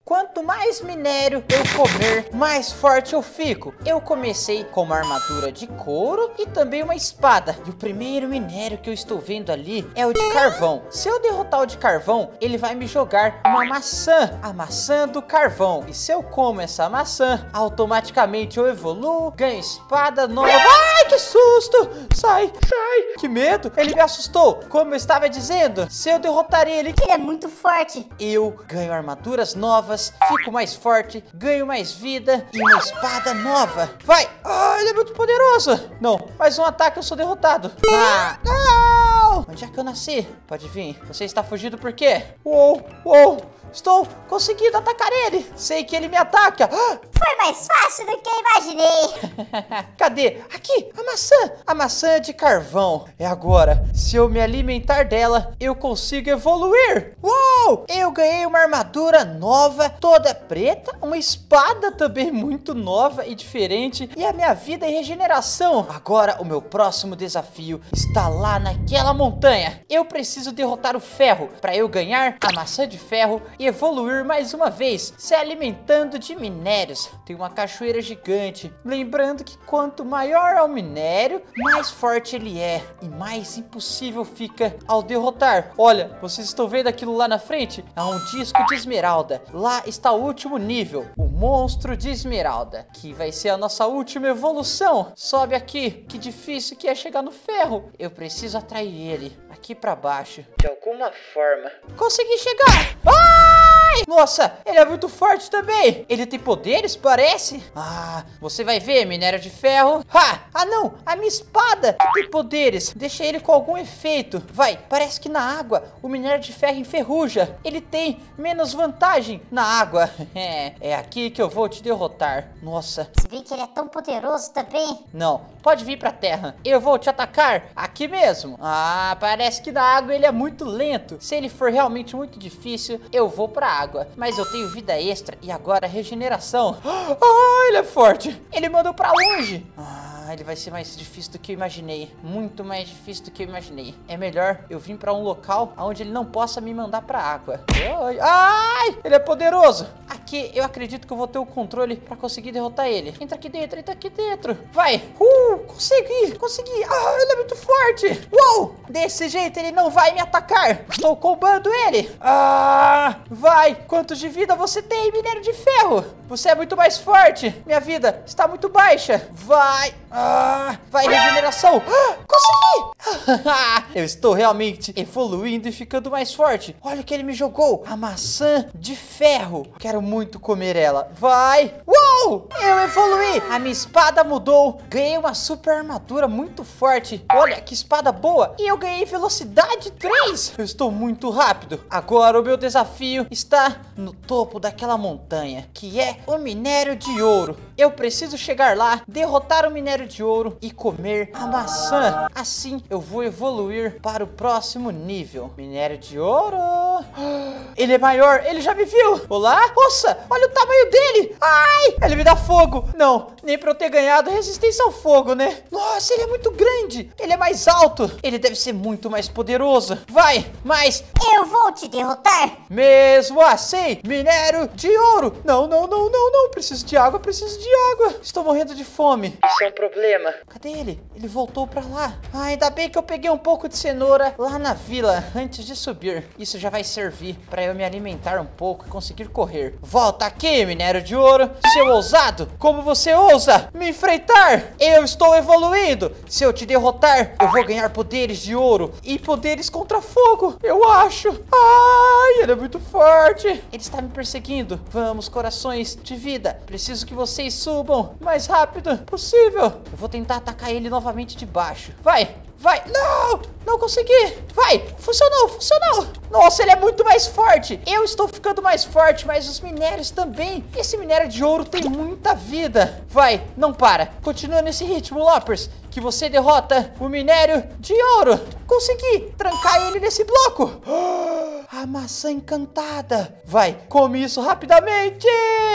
Quanto mais minério eu comer, mais forte eu fico. Eu comecei com uma armadura de couro e também uma espada. E o primeiro minério que eu estou vendo ali é o de carvão. Se eu derrotar o de carvão, ele vai me jogar uma maçã. A maçã do carvão. E se eu como essa maçã, automaticamente eu evoluo, ganho espada nova. Ai, que susto! Sai, sai! Que medo! Ele me assustou. Como eu estava dizendo, se eu derrotar ele, Ele é muito forte. eu ganho armaduras novas, fico mais forte, ganho mais vida e uma espada nova. Vai! Ah, ele é muito poderoso! Não, mais um ataque eu sou derrotado. Ah, não! Onde é que eu nasci? Pode vir. Você está fugindo por quê? Uou, uou! Estou conseguindo atacar ele. Sei que ele me ataca. Ah! Foi mais fácil do que eu imaginei. Cadê? Aqui, a maçã. A maçã de carvão. É agora. Se eu me alimentar dela, eu consigo evoluir. Uou! Eu ganhei uma armadura nova, toda preta. Uma espada também muito nova e diferente. E a minha vida em regeneração. Agora, o meu próximo desafio está lá naquela montanha. Eu preciso derrotar o ferro para eu ganhar a maçã de ferro e evoluir mais uma vez, se alimentando de minérios. Tem uma cachoeira gigante. Lembrando que quanto maior é o minério, mais forte ele é e mais impossível fica ao derrotar. Olha, vocês estão vendo aquilo lá na frente? É um disco de esmeralda. Lá está o último nível, o monstro de esmeralda, que vai ser a nossa última evolução. Sobe aqui. Que difícil que é chegar no ferro. Eu preciso atrair ele aqui pra baixo de alguma forma. Consegui chegar. Ai! Nossa, ele é muito forte também. Ele tem poderes, parece. Ah, você vai ver, minério de ferro. Ah não, a minha espada que tem poderes. Deixa ele com algum efeito. Vai, parece que na água o minério de ferro enferruja. Ele tem menos vantagem na água. É aqui que eu vou te derrotar. Nossa. Você vê que ele é tão poderoso também? Não, pode vir pra terra. Eu vou te atacar aqui mesmo. Ah, parece que na água ele é muito lento. Se ele for realmente muito difícil, eu vou pra água. Mas eu tenho vida extra e agora regeneração. Ah, ele é forte. Ele mandou pra longe. Ele vai ser mais difícil do que eu imaginei. Muito mais difícil do que eu imaginei. É melhor eu vir pra um local onde ele não possa me mandar pra água. Ai, ele é poderoso. Aqui eu acredito que eu vou ter o controle pra conseguir derrotar ele. Entra aqui dentro, entra aqui dentro. Vai. Consegui. Ah, ele é muito forte. Uou, desse jeito ele não vai me atacar. Estou combando ele. Ah, vai. Quantos de vida você tem, minério de ferro? Você é muito mais forte. Minha vida está muito baixa. Vai. Vai, regeneração. Consegui. Eu estou realmente evoluindo e ficando mais forte. Olha o que ele me jogou. A maçã de ferro. Quero muito comer ela. Vai. Uou, eu evoluí. A minha espada mudou. Ganhei uma super armadura muito forte. Olha que espada boa. E eu ganhei velocidade 3. Eu estou muito rápido. Agora o meu desafio está no topo daquela montanha, que é o minério de ouro. Eu preciso chegar lá, derrotar o minério de ouro e comer a maçã. Assim eu vou evoluir para o próximo nível. Minério de ouro. Ele é maior, ele já me viu. Olá? Nossa, olha o tamanho dele. Ai, ele me dá fogo. Não, nem pra eu ter ganhado resistência ao fogo, né? Nossa, ele é muito grande. Ele é mais alto. Ele deve ser muito mais poderoso. Vai, mas Eu vou te derrotar. mesmo assim, minério de ouro. Não. Preciso de água. Estou morrendo de fome. Isso é um problema. Cadê ele? Ele voltou pra lá. Ainda bem que eu peguei um pouco de cenoura lá na vila antes de subir. Isso já vai servir pra eu me alimentar um pouco e conseguir correr. Volta aqui, minério de ouro. Seu ousado, como você ousa me enfrentar? Eu estou evoluindo. Se eu te derrotar, eu vou ganhar poderes de ouro e poderes contra fogo, eu acho. Ai, ele é muito forte. Ele está me perseguindo. Vamos, corações de vida. Preciso que vocês subam o mais rápido possível. Eu vou tentar atacar ele novamente de baixo. Vai. Não consegui. Vai, funcionou. Nossa, ele é muito mais forte. Eu estou ficando mais forte, mas os minérios também. Esse minério de ouro tem muita vida. Vai, não para. Continua nesse ritmo, Loppers, que você derrota o minério de ouro. Consegui trancar ele nesse bloco. A maçã encantada. Vai, come isso rapidamente.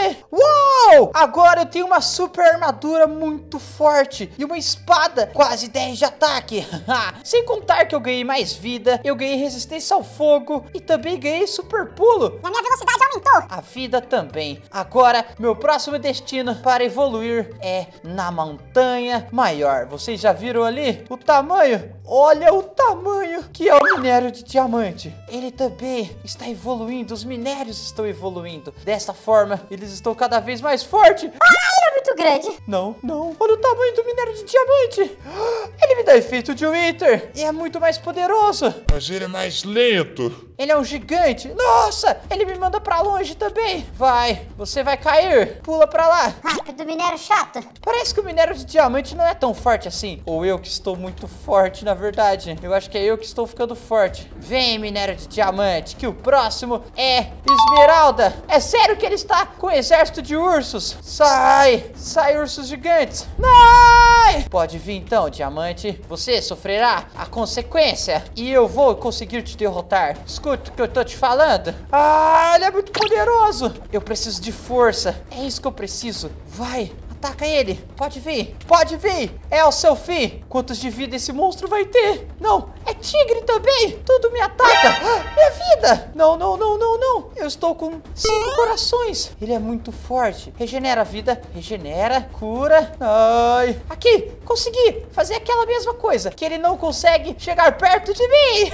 Uau! Agora eu tenho uma super armadura muito forte e uma espada quase 10 de ataque. Sem contar que eu ganhei mais vida, eu ganhei resistência ao fogo e também ganhei super pulo. E a minha velocidade aumentou. A vida também. Agora, meu próximo destino para evoluir é na montanha maior. Vocês já viram ali o tamanho? Olha o tamanho que é o minério de diamante. Ele também está evoluindo, os minérios estão evoluindo. Dessa forma, eles estão cada vez mais fortes. Ele é muito grande. Não, não. Olha o tamanho do minério de diamante. Ele me dá efeito de Wither e é muito mais poderoso. Mas ele é mais lento. Ele é um gigante. Nossa, ele me manda pra longe também. Vai, você vai cair. Pula pra lá. Rápido, minério chato. Parece que o minério de diamante não é tão forte assim. Ou eu que estou muito forte, na verdade. Eu acho que é eu que estou ficando forte. Vem, minério de diamante, que o próximo é esmeralda. É sério que ele está com um exército de ursos? Sai, sai, ursos gigantes. Não! Pode vir então, diamante. Você sofrerá a consequência e eu vou conseguir te derrotar. Escuta o que eu tô te falando. Ah, ele é muito poderoso. Eu preciso de força. É isso que eu preciso. Vai. Ataca ele. Pode vir. Pode vir. É o seu fim. Quantos de vida esse monstro vai ter? Não. É tigre também. Tudo me ataca. Ah, minha vida. Não, não, não, não, não. Eu estou com 5 corações. Ele é muito forte. Regenera a vida. Regenera. Cura. Ai. Aqui. Consegui fazer aquela mesma coisa. Que ele não consegue chegar perto de mim.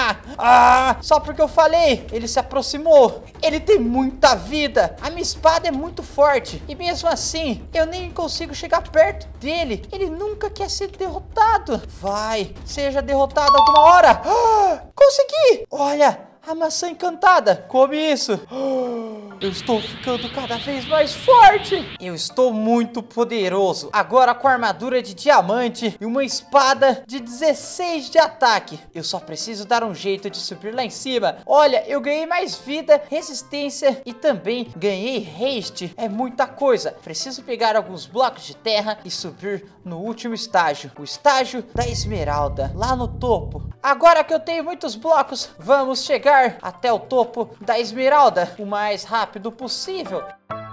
Ah, só porque eu falei. Ele se aproximou. Ele tem muita vida. A minha espada é muito forte. E mesmo assim, eu nem consigo chegar perto dele. Ele nunca quer ser derrotado. Vai, seja derrotado alguma hora. Consegui! Olha, a maçã encantada. Come isso. Eu estou ficando cada vez mais forte. Eu estou muito poderoso. Agora com armadura de diamante e uma espada de 16 de ataque. Eu só preciso dar um jeito de subir lá em cima. Olha, eu ganhei mais vida, resistência e também ganhei haste. É muita coisa. Preciso pegar alguns blocos de terra e subir no último estágio. O estágio da esmeralda, lá no topo. Agora que eu tenho muitos blocos, vamos chegar até o topo da esmeralda o mais rápido possível.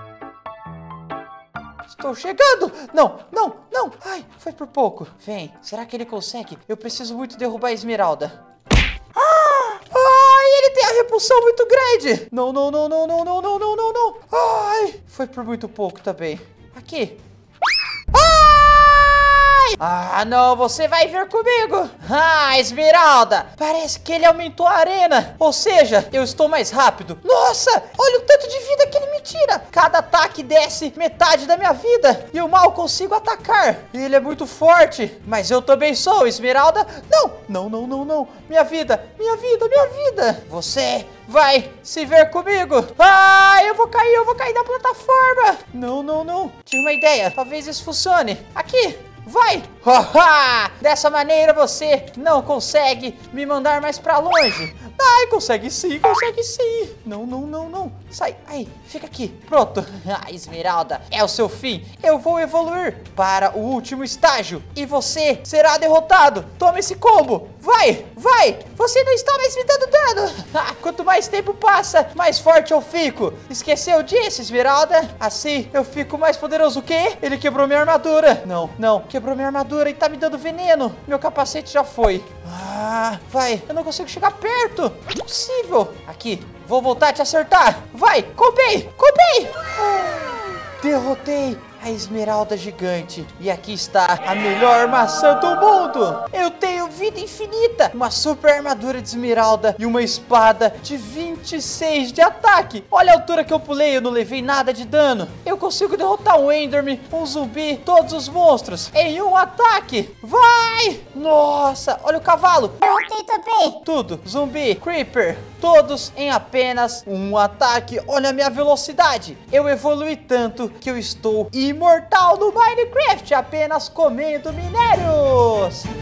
Estou chegando! Não, não, não! Ai, foi por pouco. Vem, será que ele consegue? Eu preciso muito derrubar a esmeralda. Ai, ele tem a repulsão muito grande! Não, não, não, não, não, não, não, não, não, não! Ai, foi por muito pouco também. Aqui. Ah, não, você vai vir comigo. Ah, Esmeralda, parece que ele aumentou a arena. Ou seja, eu estou mais rápido. Nossa, olha o tanto de vida que ele me tira. Cada ataque desce metade da minha vida e eu mal consigo atacar. Ele é muito forte, mas eu também sou, Esmeralda. Não, não, não, não, não. Minha vida, minha vida, minha vida. Você vai se ver comigo. Ah, eu vou cair da plataforma. Não, não, não. Tive uma ideia, talvez isso funcione. Aqui. Vai! Dessa maneira você não consegue me mandar mais pra longe. Ai, consegue sim, consegue sim. Não, não, não, não. Sai, aí, fica aqui. Pronto. Ah, Esmeralda, é o seu fim. Eu vou evoluir para o último estágio e você será derrotado. Toma esse combo. Vai, vai. Você não está mais me dando dano. Quanto mais tempo passa, mais forte eu fico. Esqueceu disso, Esmeralda? Assim eu fico mais poderoso. O quê? Ele quebrou minha armadura. Não, não. Quebrou minha armadura e tá me dando veneno. Meu capacete já foi. Ah, vai. Eu não consigo chegar perto. Impossível. Aqui. Vou voltar a te acertar. Vai. Combei. Combei. Derrotei a esmeralda gigante. E aqui está a melhor maçã do mundo. Eu tenho vida infinita, uma super armadura de esmeralda e uma espada de 26 de ataque. Olha a altura que eu pulei, eu não levei nada de dano. Eu consigo derrotar um Enderman, um zumbi, todos os monstros em um ataque. Vai! Nossa, olha o cavalo. Derrotei também. Tudo, zumbi, creeper, todos em apenas um ataque. Olha a minha velocidade. Eu evolui tanto que eu estou imortal no Minecraft, apenas comendo minérios.